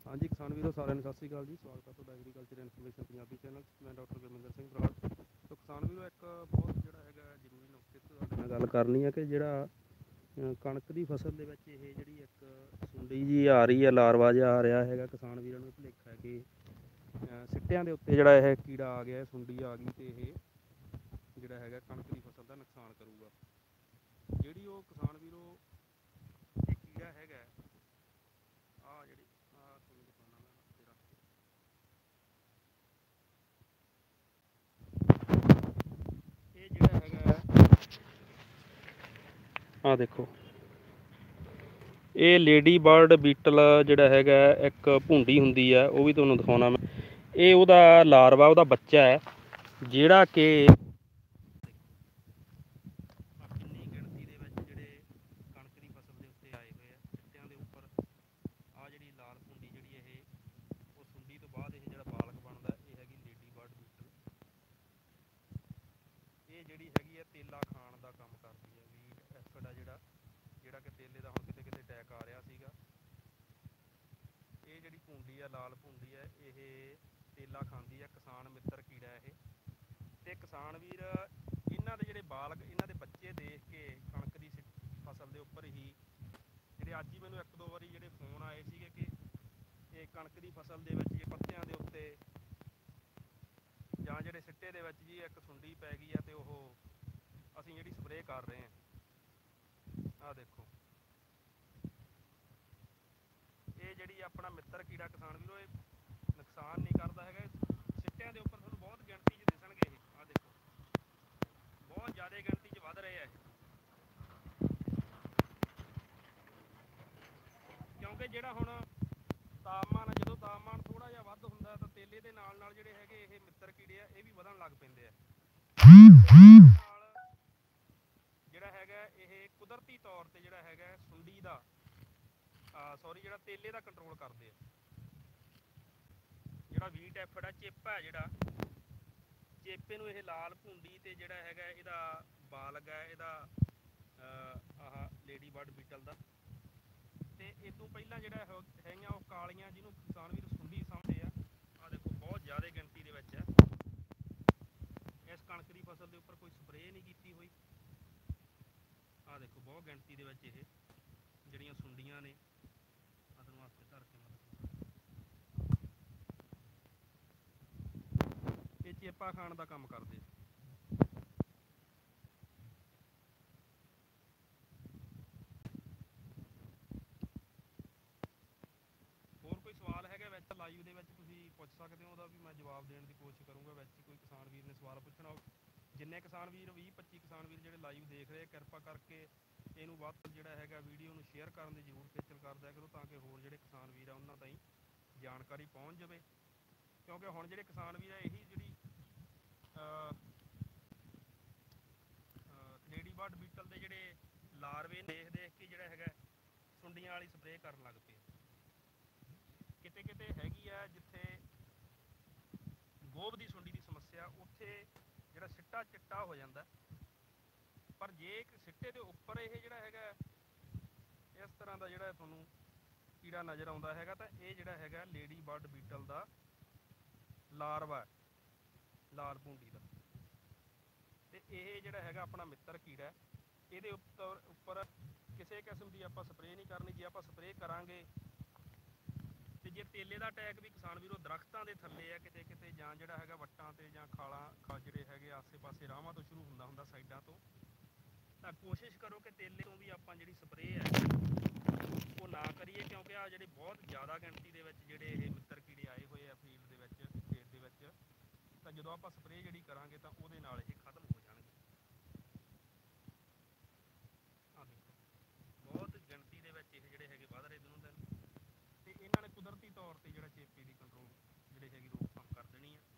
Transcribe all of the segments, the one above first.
हाँ जी किसान वीरों सारे सत श्रीकाल जी। स्वागत है तुहाडा एग्रीकल्चर इनफॉर्मेशन पंजाबी चैनल। मैं डॉक्टर गुरमिंदर सिंह बराड़। तो किसान वीरों एक बहुत ਜਿਹੜਾ ਹੈਗਾ ਜ਼ਰੂਰੀ ਨੁਕਤੇ ਤੇ ਤੁਹਾਡੇ ਨਾਲ ਗੱਲ ਕਰਨੀ ਹੈ ਕਿ ਜਿਹੜਾ ਕਣਕ ਦੀ ਫਸਲ ਦੇ ਵਿੱਚ ਇਹ ਜਿਹੜੀ ਇੱਕ ਸੁੰਡੀ ਜੀ ਆ ਰਹੀ ਹੈ, ਲਾਰਵਾ ਜਿਹਾ ਆ ਰਿਹਾ ਹੈਗਾ। ਕਿਸਾਨ ਵੀਰਾਂ ਨੂੰ ਭੁਲੇਖਾ ਹੈ ਕਿ ਸਿੱਟਿਆਂ ਦੇ ਉੱਤੇ ਜਿਹੜਾ ਇਹ ਕੀੜਾ ਆ ਗਿਆ, ਸੁੰਡੀ ਆ ਗਈ ਤੇ ਇਹ ਜਿਹੜਾ ਹੈਗਾ ਕਣਕ ਦੀ ਫਸਲ ਦਾ ਨੁਕਸਾਨ ਕਰੂਗਾ। ਜਿਹੜੀ ਉਹ ਕਿਸਾਨ ਵੀਰੋ ਇਹ ਕੀੜਾ ਹੈਗਾ ਆ ਜਿਹੜੀ ਤੁਹਾਨੂੰ ਦਿਖਾਉਣਾ ਮੈਂ ਹੱਥੇ ਰੱਖ ਕੇ, ਇਹ ਜਿਹੜਾ ਹੈਗਾ ਆ ਦੇਖੋ, ਇਹ ਲੇਡੀ ਬਰਡ ਬੀਟਲ ਜਿਹੜਾ ਹੈਗਾ ਇੱਕ ਭੁੰਡੀ ਹੁੰਦੀ ਹੈ, ਉਹ ਵੀ ਤੁਹਾਨੂੰ ਦਿਖਾਉਣਾ ਮੈਂ। ਇਹ ਉਹਦਾ ਲਾਰਵਾ, ਉਹਦਾ ਬੱਚਾ ਹੈ ਜਿਹੜਾ ਕਿ ਕਿੰਨੀ ਗਿਣਤੀ ਦੇ ਵਿੱਚ ਜਿਹੜੇ ਕਣਕ ਦੀ ਫਸਲ ਦੇ ਉੱਤੇ ਆਏ ਹੋਏ ਆ ਸਿੱਟਿਆਂ ਦੇ ਉੱਪਰ। ਆ ਜਿਹੜੀ ਲਾਲ ਭੁੰਡੀ ਜਿਹੜੀ ਇਹ ਉਹ ਸੁੰਡੀ ਤੋਂ ਬਾਅਦ ਇਹ ਜਿਹੜਾ ਬਾਲਕ ਬਣਦਾ ਇਹ ਹੈਗੀ ਲੇਡੀ ਬਰਡ ਬੀਟਲ। ਇਹ ਜਿਹੜੀ ਹੈਗੀ ਹੈ ਤੇਲਾ ਖਾਣ ਦਾ ਕੰਮ ਕਰਦੀ ਹੈ। ਵੀਟ ਐਸਿਡ ਆ ਜਿਹੜਾ ਕਿ ਤੇਲੇ ਦਾ ਹੁਣ ਕਿਤੇ ਕਿਤੇ ਅਟੈਕ ਆ ਰਿਹਾ ਸੀਗਾ। ਇਹ ਜਿਹੜੀ ਭੁੰਡੀ ਆ, ਲਾਲ ਭੁੰਡੀ ਹੈ, ਇਹ ਤੇਲਾ ਖਾਂਦੀ ਹੈ। ਕਿਸਾਨ ਮਿੱਤਰ ਕੀੜਾ ਇਹ। ਤੇ ਕਿਸਾਨ ਵੀਰ ਇਹਨਾਂ ਦੇ ਜਿਹੜੇ ਬਾਲਗ, ਇਹਨਾਂ ਦੇ ਬੱਚੇ ਦੇਖ ਕੇ ਕਣਕ ਦੀ ਫਸਲ ਦੇ ਉੱਪਰ ਹੀ ਜਿਹੜੇ ਅੱਜ ਹੀ ਮੈਨੂੰ ਇੱਕ ਦੋ ਵਾਰੀ ਜਿਹੜੇ ਫੋਨ ਆਏ ਸੀਗੇ ਕਿ ਇਹ ਕਣਕ ਦੀ ਫਸਲ ਦੇ ਵਿੱਚ ਪੱਤਿਆਂ ਦੇ ਉੱਤੇ ਜਾਂ ਜਿਹੜੇ ਸਿੱਟੇ ਦੇ ਵਿੱਚ ਜੀ ਇੱਕ ਸੁੰਡੀ ਪੈ ਗਈ ਹੈ ਤੇ ਉਹ ਅਸੀਂ ਜਿਹੜੀ ਸਪਰੇਅ ਕਰ ਰਹੇ ਹਾਂ। ਆਹ ਦੇਖੋ, ਇਹ ਜਿਹੜੀ ਆਪਣਾ ਮਿੱਤਰ ਕੀੜਾ ਕਿਸਾਨ ਵੀਰੋ ਇਹ ਨੁਕਸਾਨ ਨਹੀਂ ਕਰਦਾ ਹੈਗਾ। ਸਿੱਟਿਆਂ ਦੇ ਉੱਪਰ ਤੁਹਾਨੂੰ ਬਹੁਤ ਗਿਣਤੀ 'ਚ ਦਿਸਣਗੇ ਇਹ। ਆਹ ਦੇਖੋ, ਬਹੁਤ ਜ਼ਿਆਦਾ ਗਿਣਤੀ 'ਚ ਵੱਧ ਰਹੇ ਆ ਕਿਉਂਕਿ ਜਿਹੜਾ ਹੁਣ ਤਾਪਮਾਨ, ਜਦੋਂ ਤਾਪਮਾਨ ਥੋੜਾ ਜਿਹਾ ਵੱਧ ਹੁੰਦਾ ਤਾਂ ਤੇਲੇ ਦੇ ਨਾਲ ਨਾਲ ਜਿਹੜੇ ਹੈਗੇ ਇਹ ਮਿੱਤਰ ਕੀੜੇ ਆ ਇਹ ਵੀ ਵਧਣ ਲੱਗ ਪੈਂਦੇ ਆ। ਨਾਲ ਜਿਹੜਾ ਹੈਗਾ ਇਹ ਕੁਦਰਤੀ ਤੌਰ ਤੇ ਜਿਹੜਾ ਹੈਗਾ ਸੁੰਡੀ ਦਾ ਜਿਹੜਾ ਤੇਲੇ ਦਾ ਕੰਟਰੋਲ ਕਰਦੇ ਆ। ਜਿਹੜਾ ਵੀਟ ਐਫਡ ਆ, ਚੇਪਾ ਹੈ ਜਿਹੜਾ, ਚੇਪੇ ਨੂੰ ਇਹ ਲਾਲ ਭੁੰਡੀ ਤੇ ਜਿਹੜਾ ਹੈਗਾ ਇਹਦਾ ਬਾਲਗ ਹੈ, ਇਹਦਾ ਆਹ ਲੇਡੀ ਬਰਡ ਬੀਟਲ ਦਾ। ਤੇ ਇਹ ਤੋਂ ਪਹਿਲਾਂ ਜਿਹੜਾ ਹੈਗੀਆਂ ਉਹ ਕਾਲੀਆਂ, ਜਿਹਨੂੰ ਕਿਸਾਨ ਵੀਰ ਸੁੰਡੀ ਸਮਝਦੇ ਆ। ਆਹ ਦੇਖੋ, ਬਹੁਤ ਜ਼ਿਆਦਾ ਗਿਣਤੀ ਦੇ ਵਿੱਚ ਹੈ। ਇਸ ਕਣਕ ਦੀ ਫਸਲ ਦੇ ਉੱਪਰ ਕੋਈ ਸਪਰੇਅ ਨਹੀਂ ਕੀਤੀ ਹੋਈ। ਆਹ ਦੇਖੋ, ਬਹੁਤ ਗਿਣਤੀ ਦੇ ਵਿੱਚ ਇਹ ਜਿਹੜੀਆਂ ਸੁੰਡੀਆਂ ਨੇ। ਤੁਹਾਨੂੰ ਹੱਥ 'ਤੇ ਧਰ ਕੇ ਇਹ ਚੇਪਾ ਖਾਣ ਦਾ ਕੰਮ ਕਰਦੇ। ਹੋਰ ਕੋਈ ਸਵਾਲ ਹੈਗਾ ਵਿੱਚ ਲਾਈਵ ਦੇ ਵਿੱਚ ਤੁਸੀਂ ਪੁੱਛ ਸਕਦੇ ਹੋ, ਉਹਦਾ ਵੀ ਮੈਂ ਜਵਾਬ ਦੇਣ ਦੀ ਕੋਸ਼ਿਸ਼ ਕਰੂੰਗਾ। ਵਿੱਚ ਕੋਈ ਕਿਸਾਨ ਵੀਰ ਨੇ ਸਵਾਲ ਪੁੱਛਣਾ, ਜਿੰਨੇ ਕਿਸਾਨ ਵੀਰ 20-25 ਕਿਸਾਨ ਵੀਰ ਜਿਹੜੇ ਲਾਈਵ ਦੇਖ ਰਹੇ, ਕਿਰਪਾ ਕਰਕੇ ਇਹਨੂੰ ਵੱਧ ਜਿਹੜਾ ਹੈਗਾ ਵੀਡੀਓ ਨੂੰ ਸ਼ੇਅਰ ਕਰਨ ਦੀ ਜ਼ਰੂਰ ਖੇਚਲ ਕਰਦਿਆ ਕਰੋ ਤਾਂ ਕਿ ਹੋਰ ਜਿਹੜੇ ਕਿਸਾਨ ਵੀਰ ਆ ਉਹਨਾਂ ਤਾਈਂ ਜਾਣਕਾਰੀ ਪਹੁੰਚ ਜਾਵੇ। ਕਿਉਂਕਿ ਹੁਣ ਜਿਹੜੇ ਕਿਸਾਨ ਵੀਰ ਆ ਇਹੀ ਜਿਹੜੀ ਲੇਡੀ ਬਰਡ ਬੀਟਲ ਦੇ ਜਿਹੜੇ ਲਾਰਵੇ ਦੇਖ ਦੇਖ ਕੇ ਜਿਹੜਾ ਹੈਗਾ ਸੁੰਡੀਆਂ ਵਾਲੀ ਸਪਰੇਅ ਕਰਨ ਲੱਗ ਪਏ। ਕਿਤੇ ਕਿਤੇ ਹੈਗੀ ਆ ਜਿੱਥੇ ਗੋਭ ਦੀ ਸੁੰਡੀ ਦੀ ਸਮੱਸਿਆ, ਉੱਥੇ ਜਿਹੜਾ ਸਿੱਟਾ ਚਿੱਟਾ ਹੋ ਜਾਂਦਾ। ਪਰ ਜੇ ਇੱਕ ਸਿੱਟੇ ਦੇ ਉੱਪਰ ਇਹ ਜਿਹੜਾ ਹੈਗਾ ਇਸ ਤਰ੍ਹਾਂ ਦਾ ਜਿਹੜਾ ਤੁਹਾਨੂੰ ਕੀੜਾ ਨਜ਼ਰ ਆਉਂਦਾ ਹੈਗਾ ਤਾਂ ਇਹ ਜਿਹੜਾ ਹੈਗਾ ਲੇਡੀ ਬਰਡ ਬੀਟਲ ਦਾ ਲਾਰਵਾ, ਲਾਲ ਭੁੰਡੀ ਦਾ। ਤੇ ਇਹ ਜਿਹੜਾ ਹੈਗਾ ਆਪਣਾ ਮਿੱਤਰ ਕੀੜਾ, ਇਹਦੇ ਉੱਪਰ ਕਿਸੇ ਕਿਸਮ ਦੀ ਆਪਾਂ ਸਪਰੇਅ ਨਹੀਂ ਕਰਨੀ। ਜੇ ਆਪਾਂ ਸਪਰੇਅ ਕਰਾਂਗੇ ਤੇ ਜੇ ਤੇਲੇ ਦਾ ਅਟੈਕ ਵੀ ਕਿਸਾਨ ਵੀਰੋ ਦਰਖਤਾਂ ਦੇ ਥੱਲੇ ਆ ਕਿਤੇ ਕਿਤੇ, ਜਾਂ ਜਿਹੜਾ ਹੈਗਾ ਵੱਟਾਂ ਤੇ ਜਾਂ ਖਾਲਾਂ ਜਿਹੜੇ ਹੈਗੇ ਆਸੇ ਪਾਸੇ ਰਾਹਾਂ ਤੋਂ ਸ਼ੁਰੂ ਹੁੰਦਾ ਸਾਈਡਾਂ ਤੋਂ, ਤਾਂ ਕੋਸ਼ਿਸ਼ ਕਰੋ ਕਿ ਤੇਲੇ ਤੋਂ ਵੀ ਆਪਾਂ ਜਿਹੜੀ ਸਪਰੇਅ ਹੈ ਉਹ ਨਾ ਕਰੀਏ। ਕਿਉਂਕਿ ਆ ਜਿਹੜੇ ਬਹੁਤ ਜ਼ਿਆਦਾ ਗਿਣਤੀ ਦੇ ਵਿੱਚ ਜਿਹੜੇ ਇਹ ਮਿੱਤਰ ਕੀੜੇ ਆਏ ਹੋਏ ਆ ਫੀਲਡ ਦੇ ਵਿੱਚ, ਖੇਤ ਦੇ ਵਿੱਚ, ਤਾਂ ਜਦੋਂ ਆਪਾਂ ਸਪਰੇਅ ਜਿਹੜੀ ਕਰਾਂਗੇ ਤਾਂ ਉਹਦੇ ਨਾਲ ਇਹ ਖਤਮ ਹੋ ਜਾਣਗੇ। ਆਹ ਦੇਖੋ, ਬਹੁਤ ਗਿਣਤੀ ਦੇ ਵਿੱਚ ਇਹ ਜਿਹੜੇ ਹੈਗੇ ਵੱਧ ਰਹੇ ਦਿਨੋਂ ਦਿਨ। ਤੇ ਇਹਨਾਂ ਨੇ ਕੁਦਰਤੀ ਤੌਰ ਤੇ ਜਿਹੜਾ ਚੇਪੇ ਦੀ ਕੰਟਰੋਲ ਜਿਹੜੇ ਹੈਗੀ ਰੋਕਥਾਮ ਕਰ ਦੇਣੀ ਆ।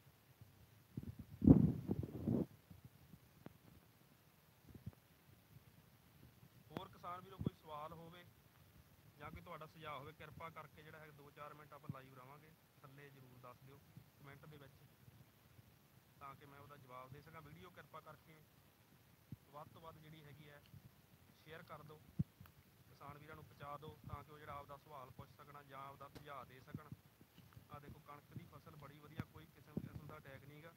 ਹੋਰ ਕਿਸਾਨ ਵੀਰੋ ਕੋਈ ਸਵਾਲ ਹੋਵੇ ਜਾਂ ਕੋਈ ਤੁਹਾਡਾ ਸੁਝਾਅ ਹੋਵੇ, ਕਿਰਪਾ ਕਰਕੇ ਜਿਹੜਾ ਹੈ 2-4 ਮਿੰਟ ਆਪਾਂ ਲਾਈਵ ਰਹਾਂਗੇ, ਥੱਲੇ ਜ਼ਰੂਰ ਦੱਸ ਦਿਓ ਕਮੈਂਟ ਦੇ ਵਿੱਚ ਤਾਂ ਕਿ ਮੈਂ ਉਹਦਾ ਜਵਾਬ ਦੇ ਸਕਾਂ। ਵੀਡੀਓ ਕਿਰਪਾ ਕਰਕੇ ਵੱਧ ਤੋਂ ਵੱਧ ਜਿਹੜੀ ਹੈਗੀ ਹੈ ਸ਼ੇਅਰ ਕਰ ਦਿਓ, ਕਿਸਾਨ ਵੀਰਾਂ ਨੂੰ ਪਹੁੰਚਾ ਦਿਓ ਤਾਂ ਕਿ ਉਹ ਜਿਹੜਾ ਆਪਦਾ ਸਵਾਲ ਪੁੱਛ ਸਕਣ। ਸਕਣ ਜਾਂ ਆਪਦਾ ਸੁਝਾਅ ਦੇ ਸਕਣ। ਆਹ ਦੇਖੋ ਕਣਕ ਦੀ ਫਸਲ ਬੜੀ ਵਧੀਆ, ਕੋਈ ਕਿਸਮ ਦਾ ਅਟੈਕ ਨਹੀਂ ਗਾ।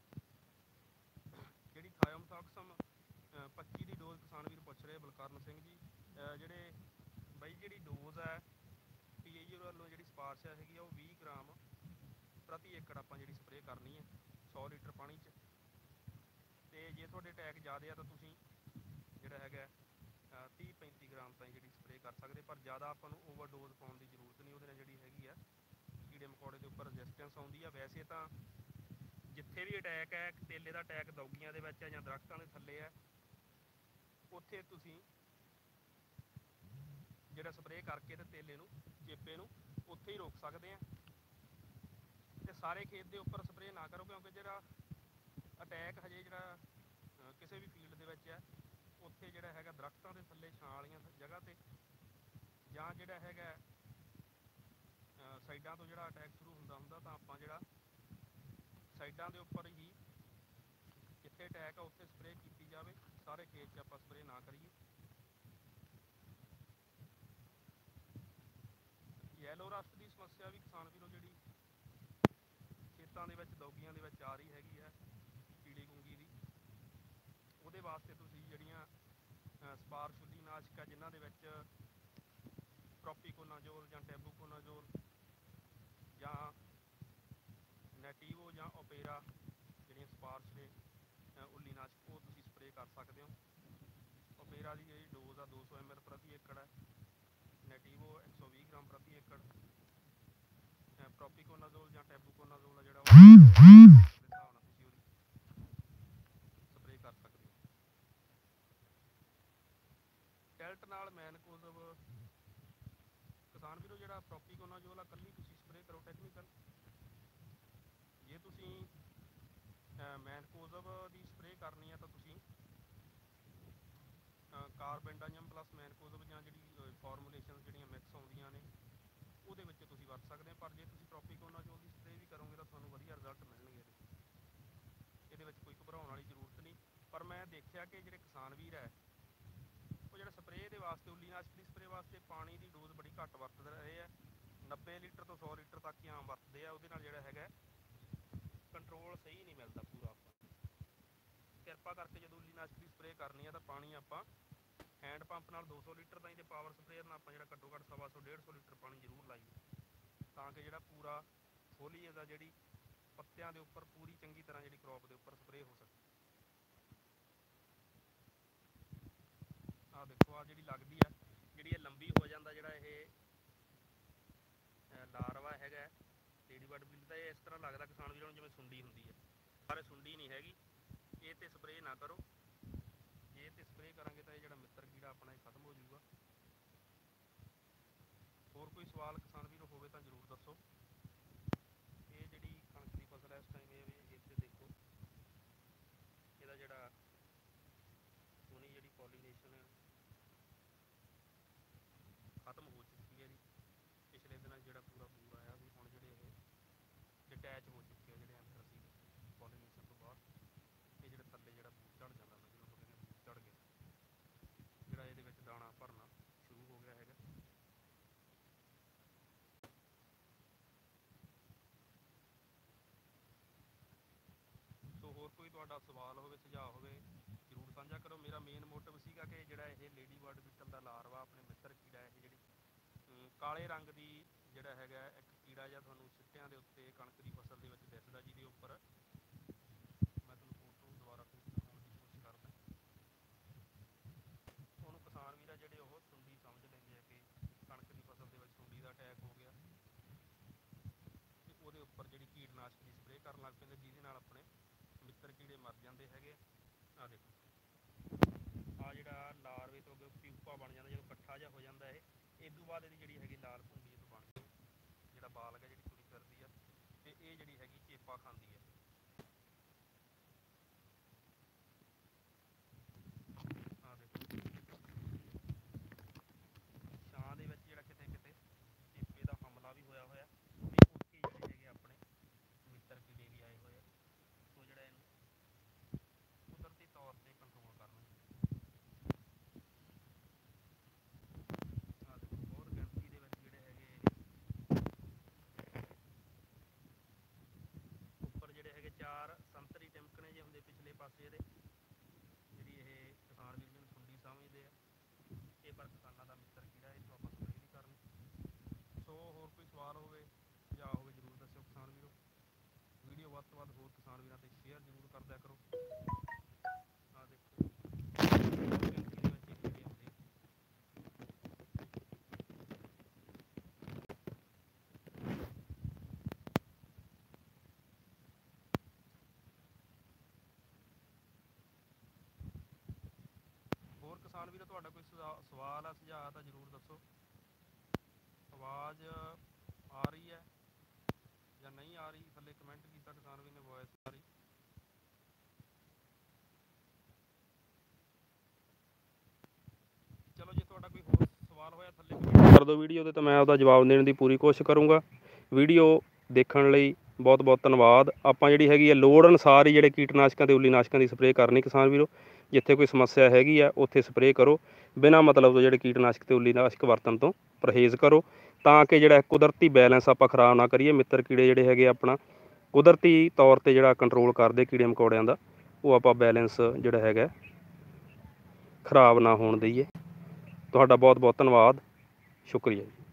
ਜਿਹੜੀ ਥਾਇਓਮਥਾਕਸਮ 25 ਦੀ ਡੋਜ਼ ਕਿਸਾਨ ਵੀਰ ਪੁੱਛ ਰਹੇ ਬਲਕਰਨ ਸਿੰਘ ਜੀ, ਜਿਹੜੇ ਬਾਈ ਜਿਹੜੀ ਡੋਜ਼ ਹੈ PAU ਵੱਲੋਂ ਜਿਹੜੀ ਸਿਫਾਰਿਸ਼ ਹੈਗੀ ਆ ਉਹ 20 ਗ੍ਰਾਮ ਪ੍ਰਤੀ ਏਕੜ ਆਪਾਂ ਜਿਹੜੀ ਸਪਰੇਅ ਕਰਨੀ ਹੈ 100 ਲੀਟਰ ਪਾਣੀ 'ਚ। ਅਤੇ ਜੇ ਤੁਹਾਡੇ ਅਟੈਕ ਜ਼ਿਆਦਾ ਆ ਤਾਂ ਤੁਸੀਂ ਜਿਹੜਾ ਹੈਗਾ 30-35 ਗ੍ਰਾਮ ਤਾਈਂ ਜਿਹੜੀ ਸਪਰੇਅ ਕਰ ਸਕਦੇ, ਪਰ ਜ਼ਿਆਦਾ ਆਪਾਂ ਨੂੰ ਓਵਰਡੋਜ਼ ਪਾਉਣ ਦੀ ਜ਼ਰੂਰਤ ਨਹੀਂ। ਉਹਦੇ ਨਾਲ ਜਿਹੜੀ ਹੈਗੀ ਆ ਕੀੜੇ ਮਕੌੜੇ ਦੇ ਉੱਪਰ ਰੈਜ਼ਿਸਟੈਂਸ ਆਉਂਦੀ ਆ। ਵੈਸੇ ਤਾਂ ਜਿੱਥੇ ਵੀ ਅਟੈਕ ਹੈ, ਤੇਲੇ ਦਾ ਅਟੈਕ ਦੌਗੀਆਂ ਦੇ ਵਿੱਚ ਹੈ ਜਾਂ ਦਰਖਤਾਂ ਦੇ ਥੱਲੇ ਹੈ, ਉੱਥੇ ਤੁਸੀਂ ਜਿਹੜਾ ਸਪਰੇਅ ਕਰਕੇ ਤੇ ਤੇਲੇ ਨੂੰ, ਚੇਪੇ ਨੂੰ ਉੱਥੇ ਹੀ ਰੋਕ ਸਕਦੇ ਆ। ਤੇ ਸਾਰੇ ਖੇਤ ਦੇ ਉੱਪਰ ਸਪਰੇਅ ਨਾ ਕਰੋ, ਕਿਉਂਕਿ ਜਿਹੜਾ ਅਟੈਕ ਹਜੇ ਜਿਹੜਾ ਕਿਸੇ ਵੀ ਫੀਲਡ ਦੇ ਵਿੱਚ ਹੈ, ਉੱਥੇ ਜਿਹੜਾ ਹੈਗਾ ਦਰਖਤਾਂ ਦੇ ਥੱਲੇ, ਛਾਂ ਵਾਲੀਆਂ ਜਗ੍ਹਾ 'ਤੇ, ਜਾਂ ਜਿਹੜਾ ਹੈਗਾ ਸਾਈਡਾਂ ਤੋਂ ਜਿਹੜਾ ਅਟੈਕ ਸ਼ੁਰੂ ਹੁੰਦਾ ਤਾਂ ਆਪਾਂ ਜਿਹੜਾ ਸਾਈਡਾਂ ਦੇ ਉੱਪਰ ਹੀ ਜਿੱਥੇ ਅਟੈਕ ਆ ਉੱਥੇ ਸਪਰੇਅ ਕੀਤੀ ਜਾਵੇ। ਸਾਰੇ ਖੇਤ 'ਚ ਆਪਾਂ ਸਪਰੇਅ ਨਾ ਕਰੀਏ। ਯੈਲੋ ਰਸਟ ਦੀ ਸਮੱਸਿਆ ਵੀ ਕਿਸਾਨ ਵੀਰੋ ਜਿਹੜੀ ਖੇਤਾਂ ਦੇ ਵਿੱਚ ਦੌਗੀਆਂ ਦੇ ਵਿੱਚ ਆ ਰਹੀ ਹੈਗੀ ਹੈ ਕੀੜੀ ਕੁੰਗੀ ਦੀ, ਉਹਦੇ ਵਾਸਤੇ ਤੁਸੀਂ ਜਿਹੜੀਆਂ ਸਪਾਰਸ਼ੁੱਲੀਨਾਸ਼ਕ ਹੈ ਜਿਨ੍ਹਾਂ ਦੇ ਵਿੱਚ ਪ੍ਰੋਪੀਕੋਨਾਜ਼ੋਲ ਜਾਂ ਟੈਬੂਕੋਨਾਜ਼ੋਲ ਜਾਂ ਨੈਟੀਵੋ ਜਾਂ ਓਪੇਰਾ ਜਿਹੜੀਆਂ ਸਪਾਰਸ਼ ਨੇ ਉੱਲੀਨਾਸ਼ਕ, ਉਹ ਤੁਸੀਂ ਸਪਰੇਅ ਕਰ ਸਕਦੇ ਹੋ। ਓਪੇਰਾ ਦੀ ਜਿਹੜੀ ਡੋਜ਼ ਆ 200 ml ਪ੍ਰਤੀ ਏਕੜ ਹੈ, ਨੈਟੀਵੋ 120 ਗ੍ਰਾਮ ਪ੍ਰਤੀ ਏਕੜ, ਪ੍ਰੋਪੀਕੋਨਾਜ਼ੋਲ ਜਾਂ ਟੈਬੂਕੋਨਾਜ਼ੋਲ ਆ ਜਿਹੜਾ ਉਹ ਹਿਸਾਬ ਨਾਲ ਤੁਸੀਂ ਉਹਦੀ ਸਪਰੇਅ ਕਰ ਸਕਦੇ ਹੋ। ਟੈਲਟ ਨਾਲ ਮੈਨਕੋਜ਼ਬ ਕਿਸਾਨ ਵੀਰੋ ਜਿਹੜਾ ਪ੍ਰੋਪੀਕੋਨਾਜ਼ੋਲ ਆ ਇਕੱਲੀ ਤੁਸੀਂ ਸਪਰੇਅ ਕਰੋ ਟੈਕਨੀਕਲ। ਜੇ ਤੁਸੀਂ ਮੈਨਕੋਜ਼ਬ ਦੀ ਸਪਰੇਅ ਕਰਨੀ ਹੈ ਤਾਂ ਤੁਸੀਂ ਕਾਰਬੈਂਡਾਜ਼ਮ ਪਲੱਸ ਮੈਨਕੋਜ਼ਬ ਜਾਂ ਜਿਹੜੀ ਫਾਰਮੂਲੇਸ਼ਨ ਜਿਹੜੀਆਂ ਮਿਕਸ ਆਉਂਦੀਆਂ ਨੇ ਉਹਦੇ ਵਿੱਚ ਤੁਸੀਂ ਵਰਤ ਸਕਦੇ ਹੋ। ਪਰ ਜੇ ਤੁਸੀਂ ਪ੍ਰੋਪੀਕੋਨਾਜ਼ੋਲ ਦੀ ਸਪਰੇਅ ਵੀ ਕਰੋਗੇ ਤਾਂ ਤੁਹਾਨੂੰ ਵਧੀਆ ਰਿਜ਼ਲਟ ਮਿਲਣਗੇ। ਇਹਦੇ ਵਿੱਚ ਕੋਈ ਘਬਰਾਉਣ ਵਾਲੀ ਜ਼ਰੂਰਤ ਨਹੀਂ। ਪਰ ਮੈਂ ਦੇਖਿਆ ਕਿ ਜਿਹੜੇ ਕਿਸਾਨ ਵੀਰ ਹੈ ਉਹ ਜਿਹੜਾ ਸਪਰੇਅ ਦੇ ਵਾਸਤੇ, ਉੱਲੀਨਾਸ਼ਕ ਦੀ ਸਪਰੇਅ ਵਾਸਤੇ ਪਾਣੀ ਦੀ ਡੋਜ਼ ਬੜੀ ਘੱਟ ਵਰਤਦੇ ਰਹੇ ਆ। 90 ਲੀਟਰ ਤੋਂ 100 ਲੀਟਰ ਤੱਕ ਹੀ ਆਮ ਵਰਤਦੇ ਆ। ਉਹਦੇ ਨਾਲ ਜਿਹੜਾ ਹੈਗਾ ਕੰਟਰੋਲ ਸਹੀ ਨਹੀਂ ਮਿਲਦਾ ਪੂਰਾ। ਆਪਾਂ ਕਿਰਪਾ ਕਰਕੇ ਜਦੋਂ ਉੱਲੀਨਾਸ਼ਕ ਦੀ ਸਪਰੇਅ ਕਰਨੀ ਆ ਤਾਂ ਪਾਣੀ ਆਪਾਂ ਹੈਂਡ ਪੰਪ ਨਾਲ 200 ਲੀਟਰ ਤਾਈਂ ਤੇ ਪਾਵਰ ਸਪਰੇਅਰ ਨਾਲ ਆਪਾਂ ਜਿਹੜਾ ਘੱਟੋ ਘੱਟ 125-150 ਲੀਟਰ ਪਾਣੀ ਜ਼ਰੂਰ ਲਾਈਏ, ਤਾਂ ਕਿ ਜਿਹੜਾ ਪੂਰਾ ਫੋਲੀਏਜ ਆ ਜਿਹੜੀ ਪੱਤਿਆਂ ਦੇ ਉੱਪਰ ਪੂਰੀ ਚੰਗੀ ਤਰ੍ਹਾਂ ਜਿਹੜੀ ਕਰੋਪ ਦੇ ਉੱਪਰ ਸਪਰੇਅ ਹੋ ਸਕੇ। ਆਹ ਦੇਖੋ ਆਹ ਜਿਹੜੀ ਲੱਗਦੀ ਆ, ਜਿਹੜੀ ਇਹ ਲੰਬੀ ਹੋ ਜਾਂਦਾ ਜਿਹੜਾ ਇਹ ਲਾਰਵਾ ਹੈਗਾ ਲੇਡੀ ਬਰਡ ਬੀਟਲ ਦਾ, ਇਹ ਇਸ ਤਰ੍ਹਾਂ ਲੱਗਦਾ ਕਿਸਾਨ ਵੀਰਾਂ ਨੂੰ ਜਿਵੇਂ ਸੁੰਡੀ ਹੁੰਦੀ ਹੈ, ਪਰ ਸੁੰਡੀ ਨਹੀਂ ਹੈਗੀ। ਇਹ ਤੇ ਸਪਰੇਅ ਨਾ ਕਰੋ। ਜੇ ਤੇ ਸਪਰੇਅ ਕਰਾਂਗੇ ਤਾਂ ਇਹ ਜਿਹੜਾ ਮਿੱਤਰ ਕੀੜਾ ਆਪਣਾ ਇਹ ਖਤਮ ਹੋ ਜਾਊਗਾ। ਹੋਰ ਕੋਈ ਸਵਾਲ ਕਿਸਾਨ ਵੀਰੋ ਹੋਵੇ ਤਾਂ ਜ਼ਰੂਰ ਦੱਸੋ। ਇਹ ਜਿਹੜੀ ਕਣਕ ਦੀ ਫਸਲ ਹੈ ਇਸ ਟਾਈਮ ਇਹ ਇੱਥੇ ਦੇਖੋ ਇਹਦਾ ਜਿਹੜਾ ਸੋਹਣੀ ਜਿਹੜੀ ਪੋਲੀਨੇਸ਼ਨ ਖਤਮ ਹੋ ਚੁੱਕੀ ਹੈ ਜੀ। ਪਿਛਲੇ ਦਿਨਾਂ ਜਿਹੜਾ ਪੂਰਾ ਬੂਰ ਆਇਆ ਸੀ, ਹੁਣ ਜਿਹੜੇ ਇਹ ਡਿਟੈਚ ਹੋ ਚੁੱਕੇ ਆ ਜਿਹੜੇ ਐਂਥਰ ਸੀ ਪੋਲੀਨੇਸ਼ਨ ਤੋਂ ਬਾਅਦ। ਇਹ ਜਿਹੜੇ ਥੱਲੇ ਜਿਹੜਾ ਬੂਰ ਝੜ ਜਾਂਦਾ ਹੁੰਦਾ, ਜਿਹਨੂੰ ਆਪਾਂ ਕਹਿੰਦੇ ਬੂਰ ਝੜ ਗਿਆ, ਜਿਹੜਾ ਇਹਦੇ ਵਿੱਚ ਦਾਣਾ ਭਰਨਾ ਸ਼ੁਰੂ ਹੋ ਗਿਆ ਹੈਗਾ। ਸੋ ਹੋਰ ਕੋਈ ਤੁਹਾਡਾ ਸਵਾਲ ਹੋਵੇ, ਸੁਝਾਅ ਹੋਵੇ, ਜ਼ਰੂਰ ਸਾਂਝਾ ਕਰੋ। ਮੇਰਾ ਮੇਨ ਮੋਟਿਵ ਸੀਗਾ ਕਿ ਜਿਹੜਾ ਇਹ ਲੇਡੀ ਬਰਡ ਬੀਟਲ ਦਾ ਲਾਰਵਾ ਆਪਣੇ ਮਿੱਤਰ ਕੀੜਾ, ਇਹ ਜਿਹੜੀ ਕਾਲੇ ਰੰਗ ਦੀ ਜਿਹੜਾ ਹੈਗਾ ਇੱਕ ਕੀੜਾ ਜਿਹਾ ਤੁਹਾਨੂੰ ਸਿੱਟਿਆਂ ਦੇ ਉੱਤੇ ਕਣਕ ਦੀ ਫਸਲ ਦੇ ਵਿੱਚ ਦਿਸਦਾ, ਜਿਹਦੇ ਉੱਪਰ ਮੈਂ ਤੁਹਾਨੂੰ ਫੋਟੋ ਦੁਬਾਰਾ ਤੋਂ ਦਿਖਾਉਣ ਦੀ ਕੋਸ਼ਿਸ਼ ਕਰਦਾ। ਉਹਨੂੰ ਕਿਸਾਨ ਵੀਰ ਆ ਜਿਹੜੇ ਉਹ ਸੁੰਡੀ ਸਮਝ ਲੈਂਦੇ ਆ ਕਿ ਕਣਕ ਦੀ ਫਸਲ ਦੇ ਵਿੱਚ ਸੁੰਡੀ ਦਾ ਅਟੈਕ ਹੋ ਗਿਆ, ਤੇ ਉਹਦੇ ਉੱਪਰ ਜਿਹੜੀ ਕੀਟਨਾਸ਼ਕ ਦੀ ਸਪਰੇਅ ਕਰਨ ਲੱਗ ਪੈਂਦੇ, ਜਿਹਦੇ ਨਾਲ ਆਪਣੇ ਮਿੱਤਰ ਕੀੜੇ ਮਰ ਜਾਂਦੇ ਹੈਗੇ। ਆਹ ਦੇਖੋ ਆਹ ਜਿਹੜਾ ਲਾਰਵੇ ਤੋਂ ਅੱਗੇ ਪਿਊਪਾ ਬਣ ਜਾਂਦਾ, ਜਦੋਂ ਇਕੱਠਾ ਜਿਹਾ ਹੋ ਜਾਂਦਾ ਇਹ ਤੋਂ ਬਾਅਦ ਇਹਦੀ ਜਿਹੜੀ ਹੈਗੀ ਲਾਲ ਭੁੰਡੀ ਇਹ ਤੋਂ ਬਣ ਕੇ ਜਿਹੜਾ ਬਾਲਗ ਹੈ ਜਿਹੜੀ ਤੁਰੀ ਫਿਰਦੀ ਆ, ਤੇ ਇਹ ਜਿਹੜੀ ਹੈਗੀ ਚੇਪਾ ਖਾਂਦੀ ਹੈ। ਆਹ ਦੇਖੋ ਛਾਂ ਦੇ ਵਿੱਚ ਜਿਹੜਾ ਕਿਤੇ ਕਿਤੇ ਚੇਪੇ ਦਾ ਹਮਲਾ ਵੀ ਹੋਇਆ ਹੋਇਆ, ਤੇ ਉੱਥੇ ਜਿਹੜੇ ਹੈਗੇ ਆਪਣੇ ਮਿੱਤਰ ਕੀੜੇ ਵੀ ਆਏ ਹੋਏ ਆ। ਸੋ ਜਿਹੜਾ ਇਹਨੂੰ ਕੁਦਰਤੀ ਤੌਰ ਤੇ ਕੰਟਰੋਲ ਕਰਨਾ। ਆਹ ਦੇਖੋ ਬਹੁਤ ਗਿਣਤੀ ਦੇ ਵਿੱਚ ਜਿਹੜੇ ਹੈਗੇ ਕਿਸਾਨ ਵੀਰੋ ਤੁਹਾਡਾ ਕੋਈ ਸਵਾਲ ਹੈ, ਸੁਝਾਅ ਤਾਂ ਜ਼ਰੂਰ ਦੱਸੋ। ਆਵਾਜ਼ ਆ ਰਹੀ ਹੈ ਜਾਂ ਨਹੀਂ ਆ ਰਹੀ? ਥੱਲੇ ਕਮੈਂਟ ਕੀਤਾ ਕਿਸਾਨ ਵੀਰ ਨੇ, ਵੋਇਸ ਆ ਰਹੀ। ਚਲੋ ਜੇ ਤੁਹਾਡਾ ਕੋਈ ਹੋਰ ਸਵਾਲ ਹੋਇਆ ਥੱਲੇ ਕਮੈਂਟ ਕਰ ਦਿਓ ਵੀਡੀਓ 'ਤੇ, ਤਾਂ ਮੈਂ ਉਹਦਾ ਜਵਾਬ ਦੇਣ ਦੀ ਪੂਰੀ ਕੋਸ਼ਿਸ਼ ਕਰੂੰਗਾ। ਵੀਡੀਓ ਦੇਖਣ ਲਈ ਬਹੁਤ ਬਹੁਤ ਧੰਨਵਾਦ। ਆਪਾਂ ਜਿਹੜੀ ਹੈਗੀ ਆ ਲੋੜ ਅਨੁਸਾਰ ਹੀ ਜਿਹੜੇ ਕੀਟਨਾਸ਼ਕਾਂ ਅਤੇ ਉੱਲੀਨਾਸ਼ਕਾਂ ਦੀ ਸਪਰੇਅ ਕਰਨੀ ਕਿਸਾਨ ਵੀਰੋ। ਜਿੱਥੇ ਕੋਈ ਸਮੱਸਿਆ ਹੈਗੀ ਆ ਉੱਥੇ ਸਪਰੇਅ ਕਰੋ, ਬਿਨਾਂ ਮਤਲਬ ਤੋਂ ਜਿਹੜੇ ਕੀਟਨਾਸ਼ਕ ਅਤੇ ਉੱਲੀਨਾਸ਼ਕ ਵਰਤਣ ਤੋਂ ਪਰਹੇਜ਼ ਕਰੋ, ਤਾਂ ਕਿ ਜਿਹੜਾ ਕੁਦਰਤੀ ਬੈਲੈਂਸ ਆਪਾਂ ਖ਼ਰਾਬ ਨਾ ਕਰੀਏ। ਮਿੱਤਰ ਕੀੜੇ ਜਿਹੜੇ ਹੈਗੇ ਆਪਣਾ ਕੁਦਰਤੀ ਤੌਰ 'ਤੇ ਜਿਹੜਾ ਕੰਟਰੋਲ ਕਰਦੇ ਕੀੜੇ ਮਕੌੜਿਆਂ ਦਾ, ਉਹ ਆਪਾਂ ਬੈਲੈਂਸ ਜਿਹੜਾ ਹੈਗਾ ਖ਼ਰਾਬ ਨਾ ਹੋਣ ਦਈਏ। ਤੁਹਾਡਾ ਬਹੁਤ ਬਹੁਤ ਧੰਨਵਾਦ, ਸ਼ੁਕਰੀਆ ਜੀ।